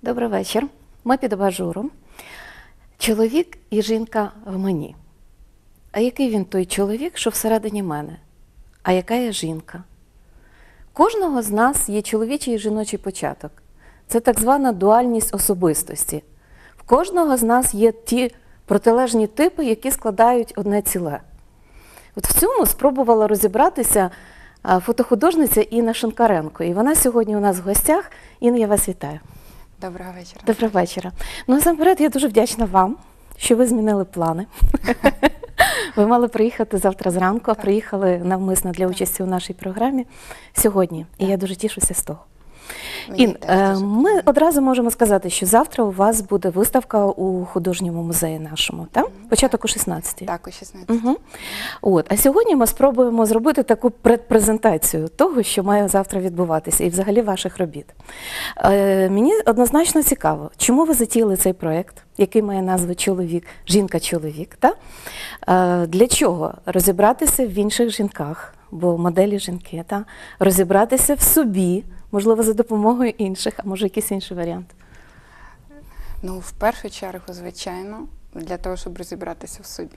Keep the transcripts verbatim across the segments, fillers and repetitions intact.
Добрий вечір. Ми під абажуром. Чоловік і жінка в мені. А який він той чоловік, що всередині мене? А яка є жінка? Кожного з нас є чоловічий і жіночий початок. Це так звана дуальність особистості. В кожного з нас є ті протилежні типи, які складають одне ціле. От в цьому спробувала розібратися фотохудожниця Інна Шинкаренко. І вона сьогодні у нас в гостях. Інна, я вас вітаю. Доброго вечора. Доброго вечора. Ну, насамперед, я дуже вдячна вам, що ви змінили плани. Ви мали приїхати завтра зранку, а приїхали навмисно для участі у нашій програмі сьогодні. І я дуже тішуся з того. Ін, ми одразу можемо сказати, що завтра у вас буде виставка у художньому музеї нашому, так? Початок о шістнадцятій. Так, о шістнадцятій. Угу. От. А сьогодні ми спробуємо зробити таку предпрезентацію того, що має завтра відбуватися, і взагалі ваших робіт. Е, мені однозначно цікаво, чому ви затіяли цей проєкт, який має назву «Чоловік», «Жінка-чоловік», так? Е, для чого? Розібратися в інших жінках, бо моделі жінки, так? Розібратися в собі, можливо, за допомогою інших, а може якийсь інший варіант? Ну, в першу чергу, звичайно, для того, щоб розібратися в собі.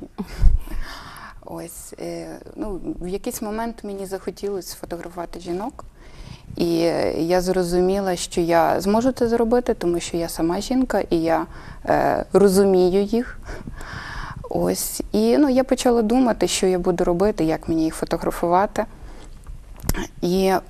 Ось, е, ну, в якийсь момент мені захотілося фотографувати жінок, і я зрозуміла, що я зможу це зробити, тому що я сама жінка, і я е, розумію їх. Ось, і ну, я почала думати, що я буду робити, як мені їх фотографувати. І е,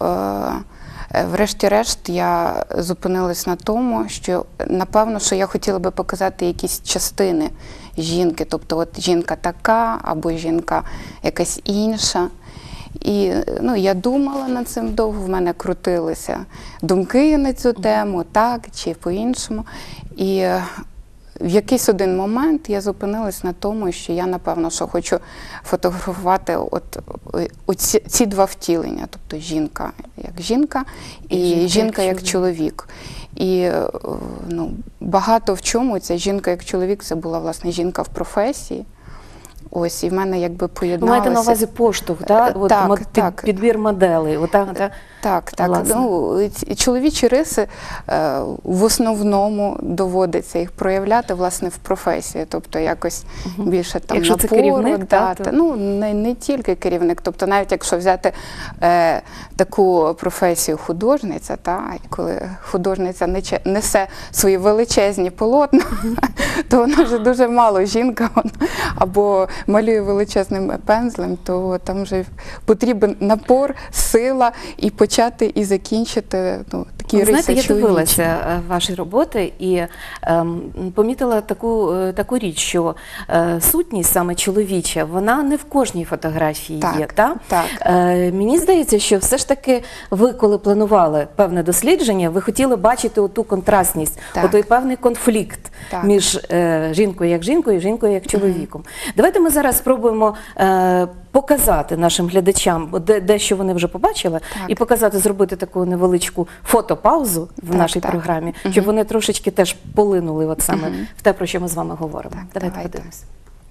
врешті-решт я зупинилась на тому, що, напевно, що я хотіла би показати якісь частини жінки. Тобто, от жінка така, або жінка якась інша. І ну, я думала над цим довго, в мене крутилися думки на цю тему, так чи по-іншому. І в якийсь один момент я зупинилась на тому, що я, напевно, що хочу фотографувати от, от ці, ці два втілення, тобто жінка як жінка і, і жінка, жінка як, як чоловік. І ну, багато в чому ця жінка як чоловік, це була, власне, жінка в професії. Ось, і в мене якби поєдналося. Ви маєте на увазі поштовх, так? От, так, мод, так. Підбір моделей. Отак, так, так, так. Ну, чоловічі риси е, в основному доводиться їх проявляти, власне, в професії. Тобто якось угу. більше там якщо напору. Це керівник, да, так, та, ну, не, не тільки керівник. Тобто навіть якщо взяти е, таку професію художниця, та, коли художниця несе свої величезні полотна, то вона вже дуже мало жінка, або малює величезним пензлем, то там вже потрібен напор, сила і почати, і закінчити ну, такі риси чоловічі. Знаєте, я чоловічі. дивилася ваші роботи і ем, помітила таку, таку річ, що е, сутність саме чоловіча, вона не в кожній фотографії так, є. Та? Так. Е, мені здається, що все ж таки ви, коли планували певне дослідження, ви хотіли бачити оту контрастність, отой певний конфлікт так. між е, жінкою як жінкою і жінкою як чоловіком. Mm-hmm. Давайте ми зараз спробуємо е, показати нашим глядачам, де, дещо вони вже побачили, так. і показати, зробити таку невеличку фотопаузу в так, нашій так. програмі, угу. щоб вони трошечки теж полинули от саме угу. в те, про що ми з вами говоримо. Так, давайте, давайте подивимося.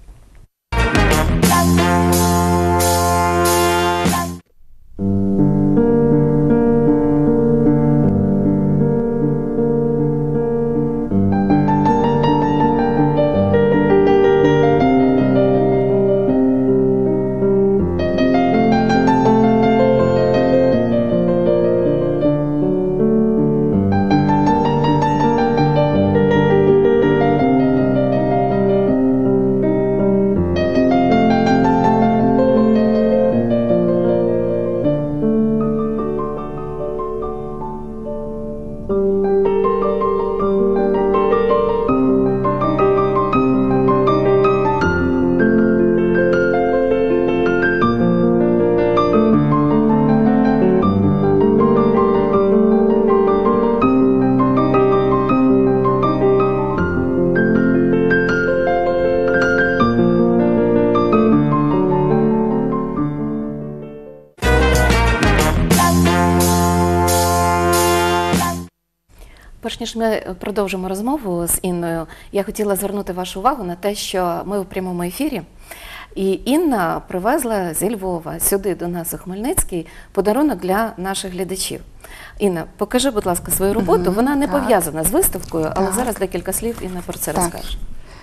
Перш ніж ми продовжимо розмову з Інною, я хотіла звернути вашу увагу на те, що ми у прямому ефірі. І Інна привезла зі Львова сюди до нас у Хмельницький подарунок для наших глядачів. Інна, покажи, будь ласка, свою роботу. Мгм, Вона не так. пов'язана з виставкою, але Так. зараз декілька слів Інна про це Так. розкаже.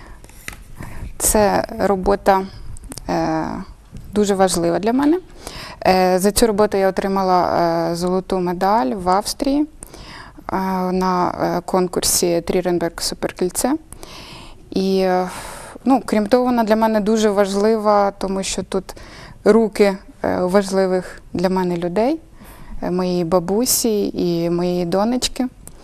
Це робота е, дуже важлива для мене. Е, за цю роботу я отримала е, золоту медаль в Австрії е, на е, конкурсі Тріренберг Суперкільце. І, е, ну, крім того, вона для мене дуже важлива, тому що тут руки е, важливих для мене людей, е, моєї бабусі і моєї донечки.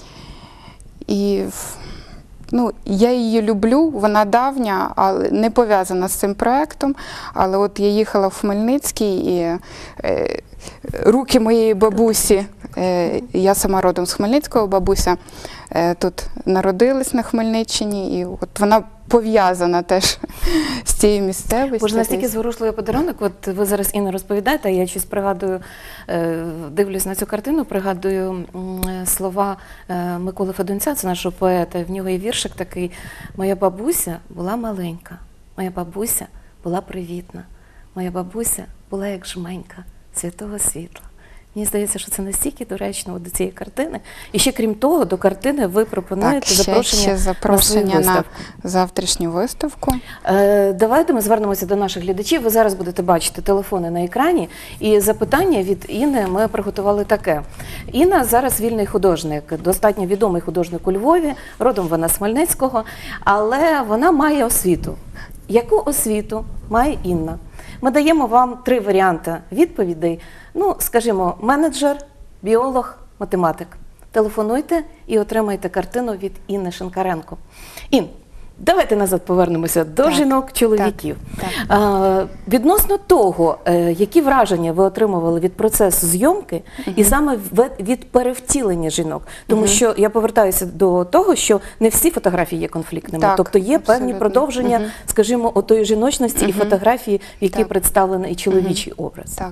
І ну, я її люблю, вона давня, але не пов'язана з цим проєктом. Але от я їхала в Хмельницький і е, руки моєї бабусі, е, я сама родом з Хмельницького, бабуся е, тут народилась на Хмельниччині, і от вона пов'язана теж з цією місцевістю. Боже, настільки зворушливий подарунок. От ви зараз, Інна, розповідаєте, а я щось пригадую, е, дивлюсь на цю картину, пригадую м, слова е, Миколи Федунця, це нашого поета. В нього є віршик такий: «Моя бабуся була маленька, моя бабуся була привітна, моя бабуся була як жменька святого світла». Мені здається, що це настільки доречно от до цієї картини. І ще, крім того, до картини ви пропонуєте Так, ще, запрошення, ще запрошення на, свою на виставку. завтрашню виставку. Е, Давайте ми звернемося до наших глядачів. Ви зараз будете бачити телефони на екрані. І запитання від Інни ми приготували таке. Інна зараз вільний художник, достатньо відомий художник у Львові, родом вона з Хмельницького, але вона має освіту. Яку освіту має Інна? Ми даємо вам три варіанти відповідей. Ну, скажімо, менеджер, біолог, математик. Телефонуйте і отримайте картину від Інни Шинкаренко. Ін, давайте назад повернемося до Так, жінок-чоловіків. так, А, відносно того, е, які враження ви отримували від процесу зйомки, і саме в- від перевтілення жінок. Тому що я повертаюся до того, що не всі фотографії є конфліктними. Так, тобто є певні абсолютно. продовження, Мгм. скажімо, отої жіночності і фотографії, в якій Так. представлений і чоловічий образ. Так.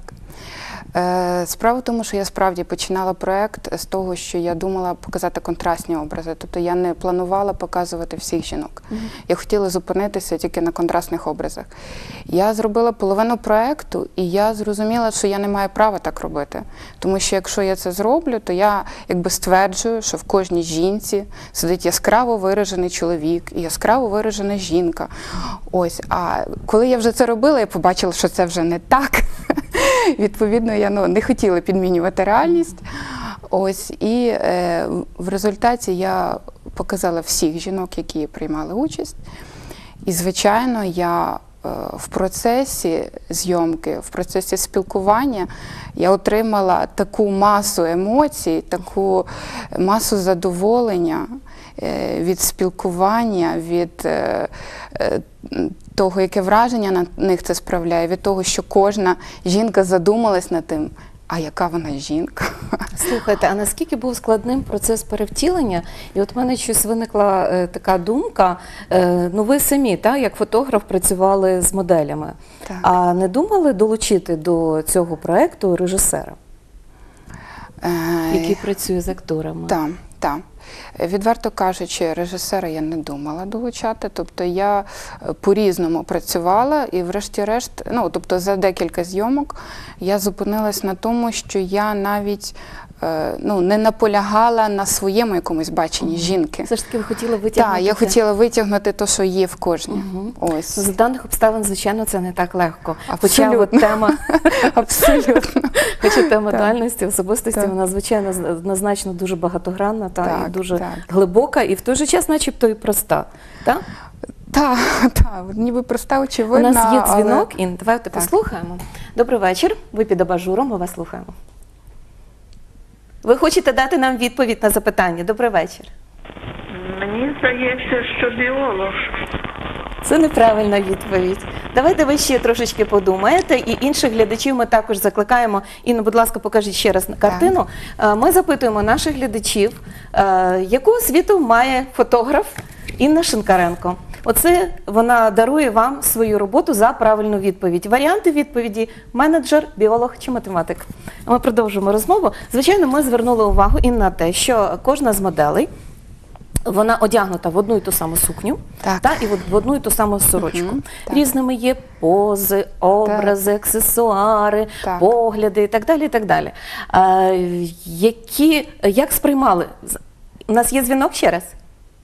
Е, Справа в тому, що я справді починала проєкт з того, що я думала показати контрастні образи. Тобто я не планувала показувати всіх жінок. Mm-hmm. Я хотіла зупинитися тільки на контрастних образах. Я зробила половину проєкту, і я зрозуміла, що я не маю права так робити. Тому що якщо я це зроблю, то я якби стверджую, що в кожній жінці сидить яскраво виражений чоловік і яскраво виражена жінка. Ось. А коли я вже це робила, я побачила, що це вже не так. Відповідно, я ну, не хотіла підмінювати реальність. Ось, і е, в результаті я показала всіх жінок, які приймали участь. І, звичайно, я е, в процесі зйомки, в процесі спілкування я отримала таку масу емоцій, таку масу задоволення е, від спілкування, від е, е, того, яке враження на них це справляє, від того, що кожна жінка задумалась над тим, а яка вона жінка. Слухайте, а наскільки був складним процес перевтілення? І от в мене щось виникла е, така думка, е, ну ви самі, та, як фотограф, працювали з моделями. Так. А не думали долучити до цього проєкту режисера, який працює з акторами? Так, так. Відверто кажучи, режисера я не думала долучати, тобто я по-різному працювала і врешті-решт, ну, тобто за декілька зйомок я зупинилась на тому, що я навіть ну, не наполягала на своєму якомусь баченні жінки. Все ж таки ви хотіли витягнути? Так, я хотіла витягнути те, що є в кожній. Угу. Ось. За даних обставин, звичайно, це не так легко. Абсолютно. Хоча от тема, Абсолютно. Хоча тема дуальності, особистості, Так. вона, звичайно, однозначно дуже багатогранна та, Так, і дуже так. глибока, і в той же час начебто і проста. Так? Так, так, ніби проста, У очевидна. нас є але- дзвінок, і давайте Так. послухаємо. Добрий вечір, ви під абажуром, ми вас слухаємо. Ви хочете дати нам відповідь на запитання? Добрий вечір. Мені здається, що біолог. Це неправильна відповідь. Давайте ви ще трошечки подумаєте, і інших глядачів ми також закликаємо. Інна, будь ласка, покажіть ще раз картину. Е, Ми запитуємо наших глядачів, е, яку освіту має фотограф Інна Шинкаренко. Оце вона дарує вам свою роботу за правильну відповідь. Варіанти відповіді – менеджер, біолог чи математик. Ми продовжуємо розмову. Звичайно, ми звернули увагу і на те, що кожна з моделей вона одягнута в одну і ту саму сукню, Так. та, і от в одну і ту саму сорочку. Мгм, так. Різними є пози, образи, аксесуари, Так. погляди і так далі. І так далі. А, які, як сприймали? У нас є дзвінок ще раз?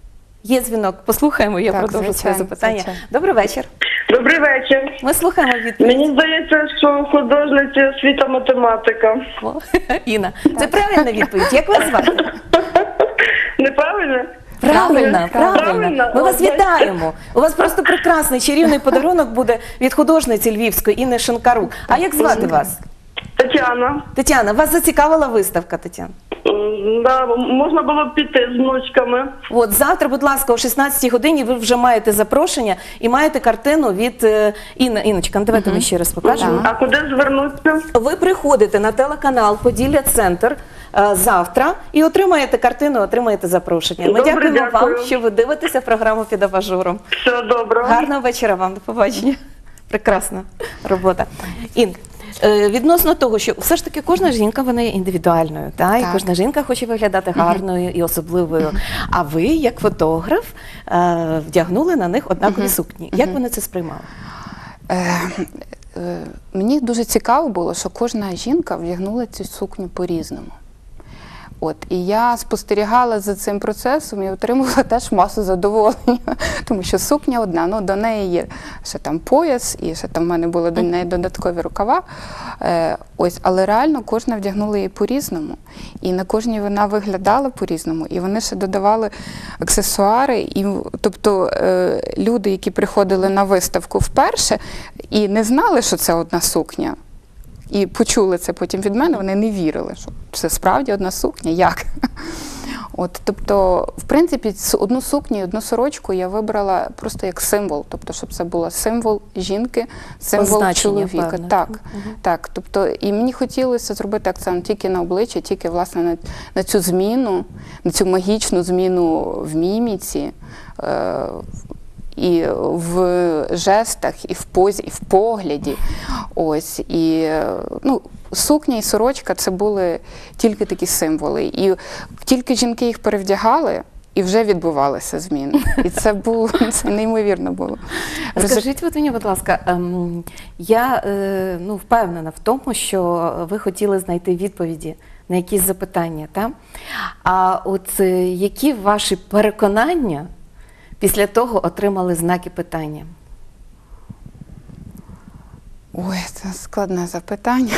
Є дзвінок. Послухаємо, я Так, продовжу своє звичайно, запитання. звичайно. Добрий вечір. Добрий вечір. Ми слухаємо відповідь. Мені здається, що художниця освіта математика. О, Інна, це правильна відповідь. Як вас звати? Неправильно? Правильно, правильно. Правильно? Ми О, вас бачите. вітаємо. У вас просто прекрасний чарівний подарунок буде від художниці львівської Інни Шинкарук. А як звати вас? Тетяна. Тетяна, вас зацікавила виставка, Тетяна? М, Да, можна було б піти з внучками. От завтра, будь ласка, о шістнадцятій годині ви вже маєте запрошення і маєте картину від е, Інни. Інночка, ну давайте ми ще раз покажемо. А куди звернутися? Ви приходите на телеканал Поділля Центр е, завтра і отримаєте картину, отримаєте запрошення. Ми Добре, дякуємо дякую. вам, що ви дивитеся програму «Під абажуром». Все добре. Гарного вечора вам, до побачення. Прекрасна робота. Ін, е, відносно того, що все ж таки кожна жінка вона є індивідуальною, та? І Так. кожна жінка хоче виглядати гарною і особливою. А ви, як фотограф, е, вдягнули на них однакові сукні. Як вони це сприймали? Е, е, Мені дуже цікаво було, що кожна жінка вдягнула цю сукню по-різному. От, і я спостерігала за цим процесом і отримувала теж масу задоволення, тому що сукня одна, ну до неї є ще там пояс, і ще там в мене були до неї додаткові рукава. Е, ось, але реально кожна вдягнула її по-різному. І на кожній вона виглядала по-різному, і вони ще додавали аксесуари. І, тобто е, люди, які приходили на виставку вперше і не знали, що це одна сукня, і почули це потім від мене, вони не вірили, що це справді одна сукня, як? От, тобто, в принципі, с- одну сукню і одну сорочку я вибрала просто як символ, тобто, щоб це було символ жінки, символ Позначення, чоловіка. певне. Так, Мгм. так, тобто, і мені хотілося зробити акцент тільки на обличчя, тільки, власне, на, на цю зміну, на цю магічну зміну в міміці, е, і в жестах, і в позі, і в погляді. Ось, і, е, ну, сукня і сорочка – це були тільки такі символи. І тільки жінки їх перевдягали, і вже відбувалися зміни. І це було, це неймовірно було. Скажіть от мені, будь ласка, ем, я е, ну, впевнена в тому, що ви хотіли знайти відповіді на якісь запитання, та? А от е, які ваші переконання після того отримали знаки питання? Ой, це складне запитання.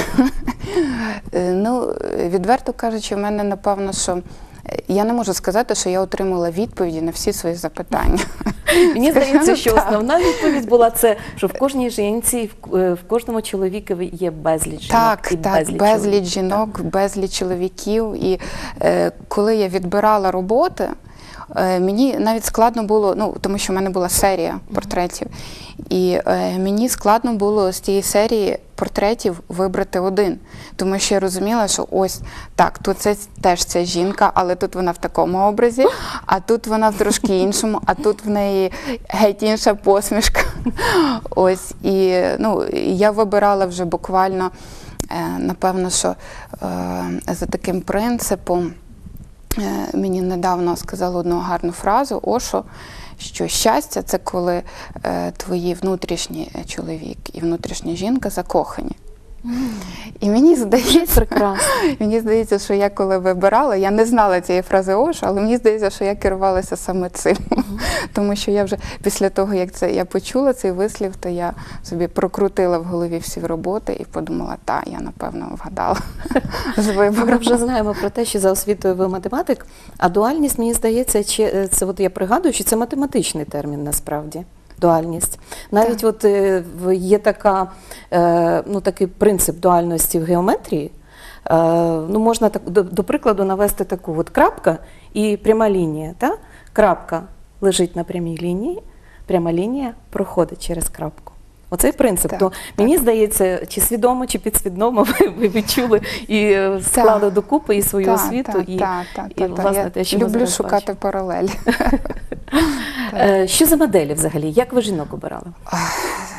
Е, Ну, відверто кажучи, в мене, напевно, що я не можу сказати, що я отримала відповіді на всі свої запитання. Мені здається, що Так. основна відповідь була це, що в кожній жінці, в, е, в кожному чоловікові є безліч жінок. Так, і так, безліч, безліч чоловіків. жінок, безліч чоловіків. І е, коли я відбирала роботи, е, мені навіть складно було, ну, тому що в мене була серія портретів, і е, мені складно було з тієї серії портретів вибрати один, тому що я розуміла, що ось так, тут це теж ця жінка, але тут вона в такому образі, а тут вона в трошки іншому, а тут в неї геть інша посмішка. Ось, і ну, я вибирала вже буквально, е, напевно, що е, за таким принципом. Е, Мені недавно сказали одну гарну фразу Ошо, що щастя – це коли е, твої внутрішній чоловік і внутрішня жінка закохані. І мені здається, Прекрасно. мені здається, що я коли вибирала, я не знала цієї фрази Ошо, але мені здається, що я керувалася саме цим. Тому що я вже після того, як це я почула цей вислів, то я собі прокрутила в голові всі роботи і подумала, та, я напевно вгадала з Ми вибором. вже знаємо про те, що за освітою ви математик, а дуальність, мені здається, чи- це от я пригадую, що це математичний термін насправді. Дуальність. Навіть от е, в- є така, е, ну, такий принцип дуальності в геометрії. Е, ну, можна так, до, до прикладу навести таку от крапка і пряма лінія. Та? Крапка лежить на прямій лінії, пряма лінія проходить через крапку. Оцей принцип. Так, То мені здається, чи свідомо, чи підсвідомо ви, ви відчули і е, склали докупи і свою Так, освіту, так, і, так, так, і так, так. власне, Я те, що ми люблю зараз шукати бачимо. паралелі. Е, Що за моделі взагалі? Як ви жінок обирали?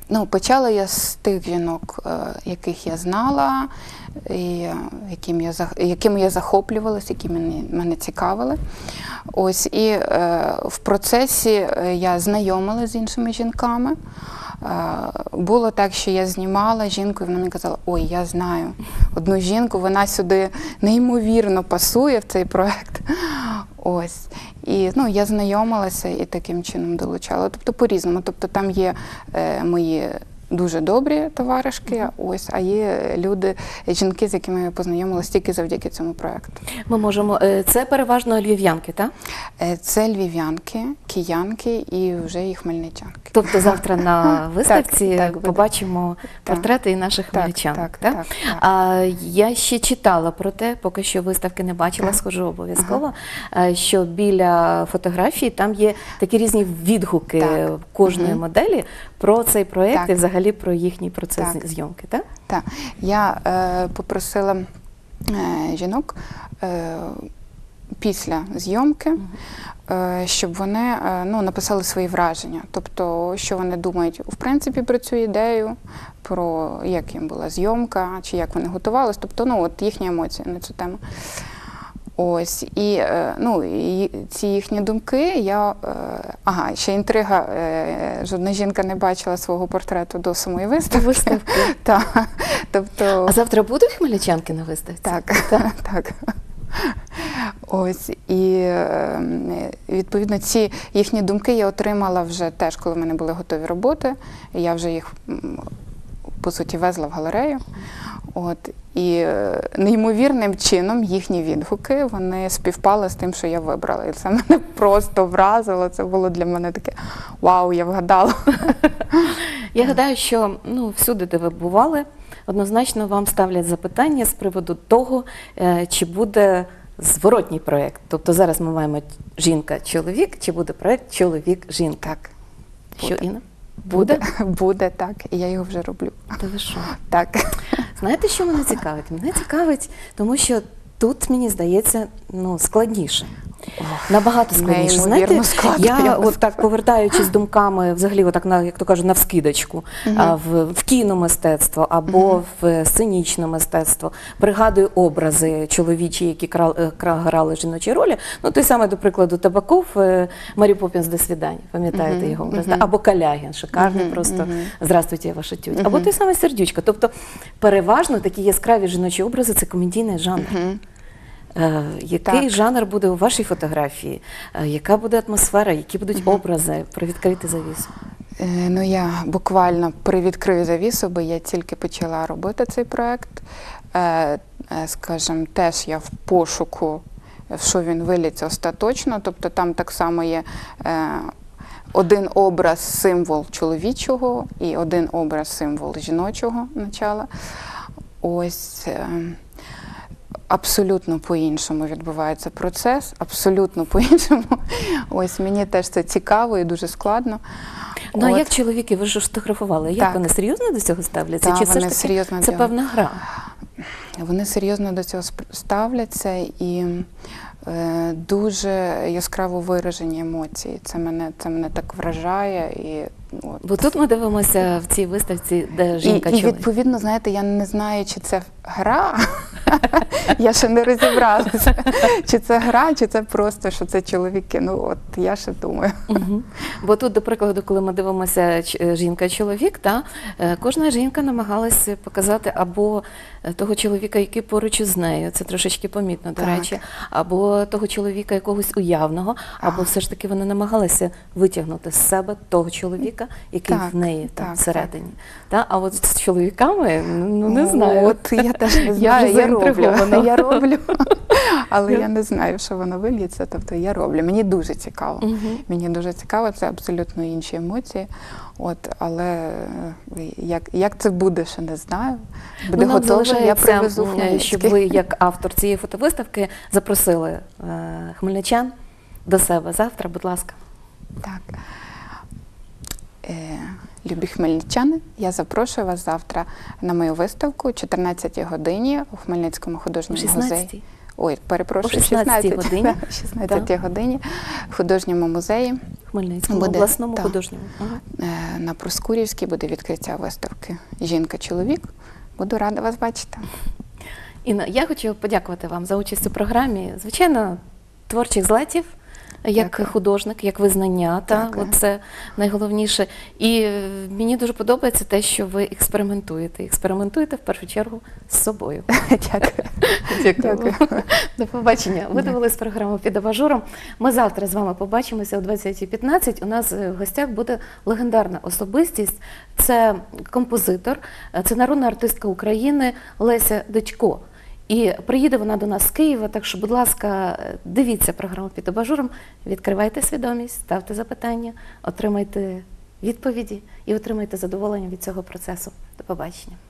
Ну, почала я з тих жінок, е, яких я знала, і, е, яким я, зах- якими я захоплювалася, які мене, мене цікавили. Ось, і е, в процесі е, я знайомилася з іншими жінками. Е, Було так, що я знімала жінку, і вона мені казала: ой, я знаю одну жінку, вона сюди неймовірно пасує в цей проект. Ось. І ну, я знайомилася і таким чином долучала. Тобто по-різному. Тобто там є е, мої дуже добрі товаришки, ось, а є люди, жінки, з якими я познайомилася тільки завдяки цьому проекту. Ми можемо, е, це переважно львів'янки, так? Е, Це львів'янки, киянки і вже і хмельничанки. Тобто завтра на виставці так буде. побачимо Так. портрети і наших Так, хмельничан. так, так? так, так. А, я ще читала про те, поки що виставки не бачила, Так. схожу обов'язково, е, що біля фотографій там є такі різні відгуки Так. кожної Мгм. моделі про цей проєкт Так. і взагалі про їхній процес Так. зйомки. Так? Так, я е, попросила е, жінок е, після зйомки, е, щоб вони е, ну, написали свої враження. Тобто, що вони думають, в принципі, про цю ідею, про як їм була зйомка, чи як вони готувалися. Тобто, ну, от їхні емоції на цю тему. Ось, і, е, ну, і ці їхні думки, я, е, ага, ще інтрига, е, жодна жінка не бачила свого портрету до самої виставки. Виставки. Так, тобто, А завтра будуть хмельничанки на виставці? так, так. Ось, і е, відповідно ці їхні думки я отримала вже теж, коли в мене були готові роботи. Я вже їх, м, по суті, везла в галерею. От, і е, неймовірним чином їхні відгуки, вони співпали з тим, що я вибрала. І це мене просто вразило. Це було для мене таке: вау, я вгадала. Я гадаю, що ну, всюди, де ви бували, однозначно вам ставлять запитання з приводу того, е, чи буде зворотній проєкт. Тобто зараз ми маємо жінка-чоловік, чи буде проєкт чоловік-жінка. Так, Що, буде. Інна? Буде? Буде, так, і я його вже роблю. Та ви що? Так. Знаєте, що мене цікавить? Мене цікавить, тому що тут, мені здається, ну, складніше. Набагато складніше. Неймовірно Знаєте, складно, я я би от так повертаючись думками, взагалі, отак на, як то кажуть, навскидочку, а, в, в кіномистецтво або в сценічне мистецтво, пригадую образи чоловічі, які крал, е, кра- грали жіночі ролі. Ну, той самий, до прикладу, Табаков, е, Марі Поппінс «До свидання», пам'ятаєте його образ? да? Або Калягін, шикарний просто «Здравствуйте, я ваша тють». Або той самий Сердючка. Тобто, переважно такі яскраві жіночі образи – це комедійний жанр. Е, Який Так. жанр буде у вашій фотографії? Е, Яка буде атмосфера? Які будуть образи? Привідкрити завісу. Е, Ну, я буквально привідкрию завісу, бо я тільки почала робити цей проєкт. Е, е, Скажімо, теж я в пошуку, в що він виліться остаточно. Тобто там так само є е, один образ, символ чоловічого і один образ, символ жіночого начала. Ось. е, Абсолютно по-іншому відбувається процес, абсолютно по-іншому. Ось мені теж це цікаво і дуже складно. Ну, а От. як чоловіки, ви ж фотографували, як Так. вони серйозно до цього ставляться? Так, Чи все вони ж таки серйозно це до- певна гра? Вони серйозно до цього сп- ставляться і е, дуже яскраво виражені емоції. Це мене, це мене так вражає. І, от. Бо тут ми дивимося в цій виставці, де І, і жінка-чоловік. відповідно, знаєте, я не знаю, чи це гра. Я ще не розібралася, чи це гра, чи це просто, що це чоловіки. Ну, от я ще думаю. Мгм. Бо тут, до прикладу, коли ми дивимося ч- е, жінка-чоловік, та, е, кожна жінка намагалася показати або е, того чоловіка, який поруч із нею, це трошечки помітно, до Так. речі, або того чоловіка якогось уявного, або все ж таки вони намагалися витягнути з себе того чоловіка, який Так, в неї там так, всередині. Та? А от з чоловіками, ну не знаю. От я теж не Я знаю, я роблю. заінтригована. Я роблю, але я не знаю, що воно вильється. Тобто я роблю. Мені дуже цікаво. Мені дуже цікаво, це абсолютно інші емоції. От, але е, як, як це буде, ще не знаю. Буде Ну, нам готово, я залишається, привезу м, Хмельницький. щоб ви, як автор цієї фотовиставки, запросили е, хмельничан до себе завтра, будь ласка. Так. Е, любі хмельничани, я запрошую вас завтра на мою виставку о чотирнадцятій годині у Хмельницькому О художньому музеї. шістнадцятій. Ой, перепрошую, О шістнадцятій шістнадцятій годині. да, шістнадцятій годині в художньому музеї Хмельницькому, Буде, обласному так. художньому. Ага. Е, На Проскурівській буде відкриття виставки «Жінка-чоловік». Буду рада вас бачити. Інна, я хочу подякувати вам за участь у програмі. Звичайно, творчих злетів, як Дякую. художник, як визнання, та, Дякую. от це найголовніше. І е, мені дуже подобається те, що ви експериментуєте. Експериментуєте в першу чергу з собою. Дякую. Дякую. До побачення. Ви дивились програму «Під абажуром». Ми завтра з вами побачимося о двадцятій п'ятнадцять. У нас в гостях буде легендарна особистість. Це композитор, це народна артистка України Леся Дочко. І приїде вона до нас з Києва, так що, будь ласка, дивіться програму «Під абажуром», відкривайте свідомість, ставте запитання, отримайте відповіді і отримайте задоволення від цього процесу. До побачення.